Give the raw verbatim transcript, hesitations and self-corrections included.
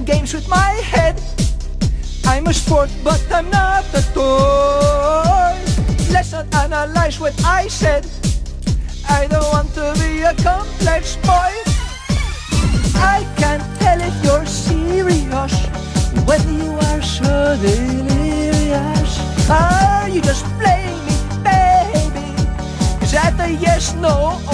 games with my head. I'm a sport, but I'm not a toy. Let's not analyze what I said. I don't want to be a complex boy. I can't tell if you're serious, whether you are so delirious. Are you just playing me, baby? Is that a yes, no,